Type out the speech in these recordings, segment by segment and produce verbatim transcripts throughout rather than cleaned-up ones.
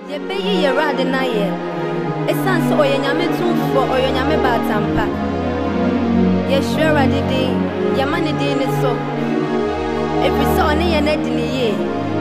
Ye be ye rade na ye. Esan so oye nyame tumfo oye nyame batampa. Ye hwe rade din, ye mane din ni so. Every so one ye na di ni ye.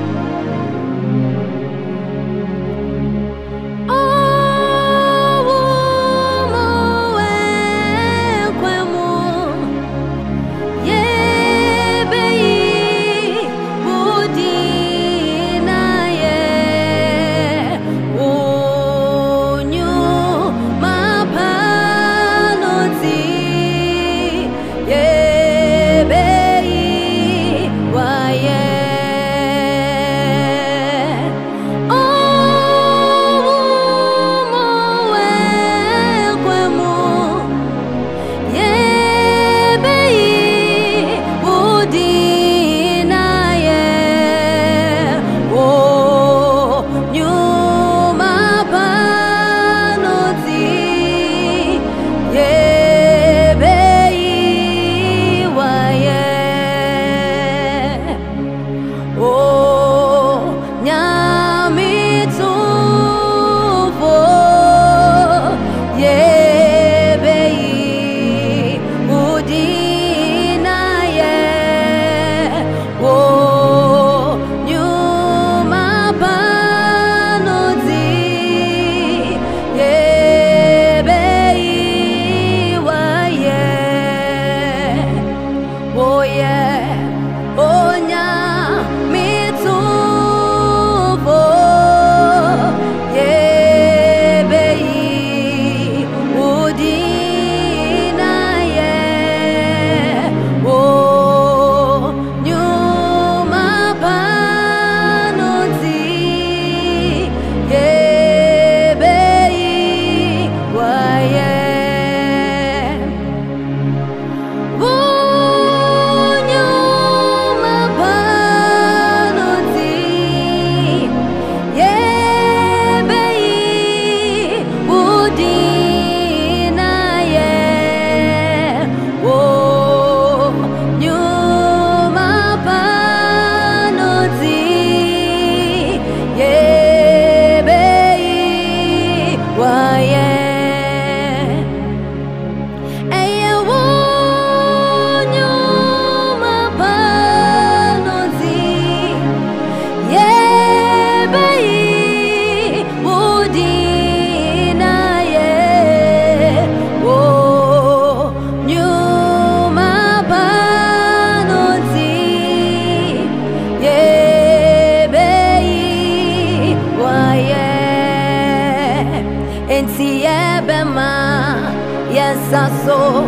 Saso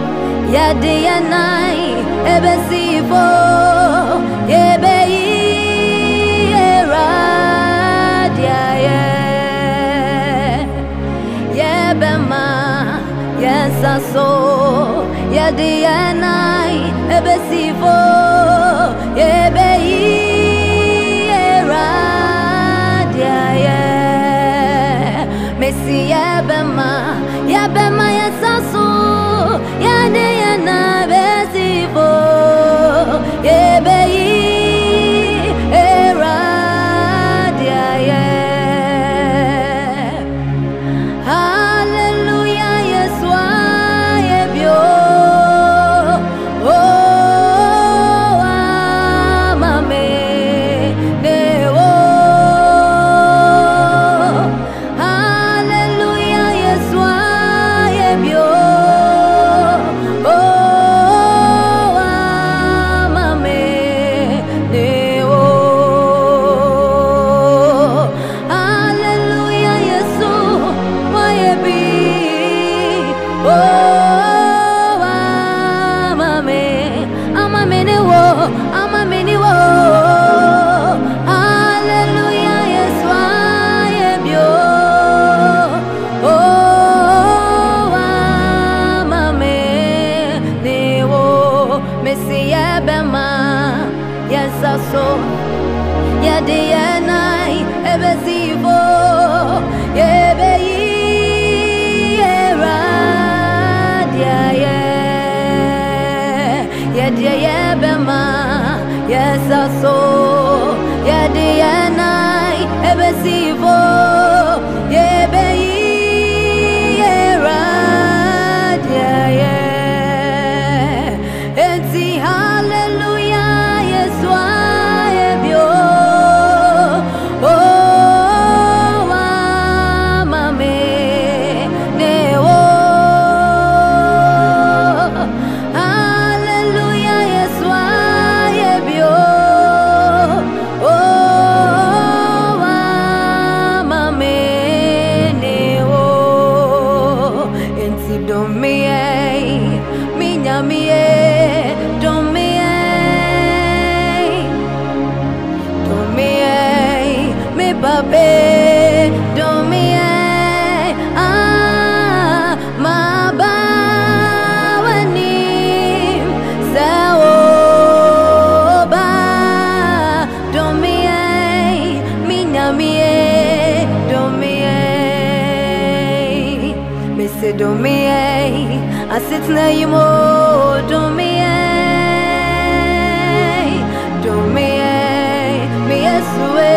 ya de ya nai ebesifo ye be era dia ye ye be ma ya saso ya de ya nai ebesifo ye be era dia ye Messi ya be ma ya be ma ya saso ya de ya na besibo ye be era dia ye hallelujah yeswa ye bio oh amame besivo ye be ye radia ye enti hallelujah yeswa ye bio oh mame ne wo hallelujah yeswa ye bio Babe, don't me ah, my bawani, saoba, don't me minya me, don't me me say don't me I sit na yimo, don't me don't me me eswe.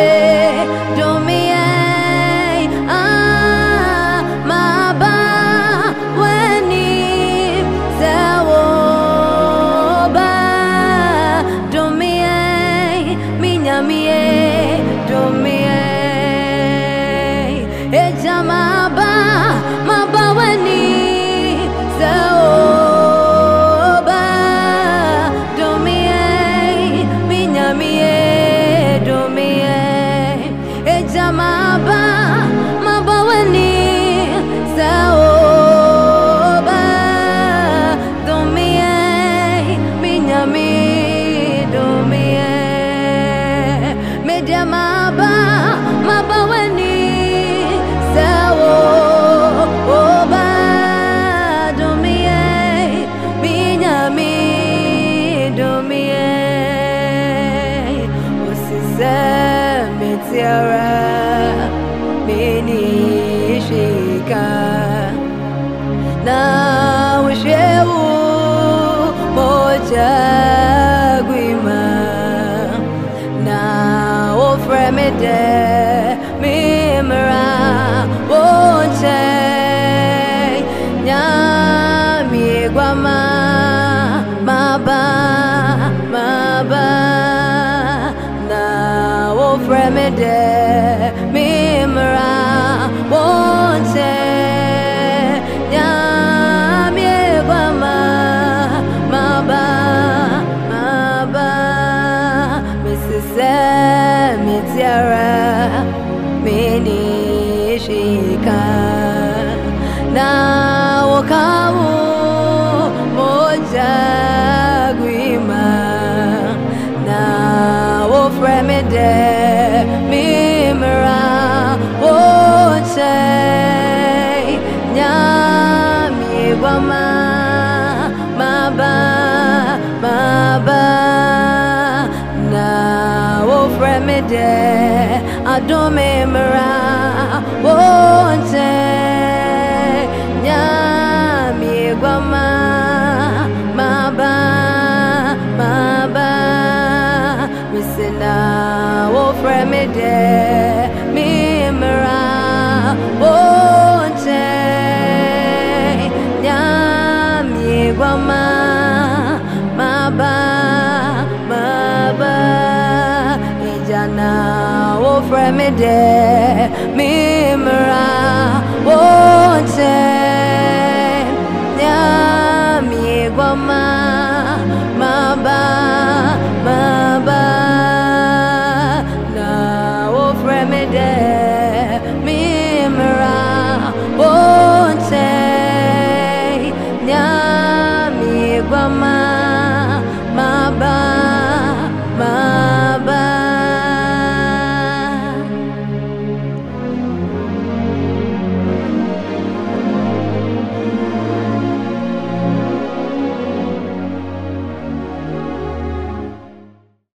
Na wishewu moja gwima na ofremede mimra wonche nyami gwama maba maba na ofremede mimra wonche Mitiara mini shika na wakamu moja gwima na wofremede mimra woche nyami gwama maba maba Fremede Adom mra wonte nyami gwama maba maba misina wo fremede mimra wonte nyami gwama maba maba na wo fremede mimra wonte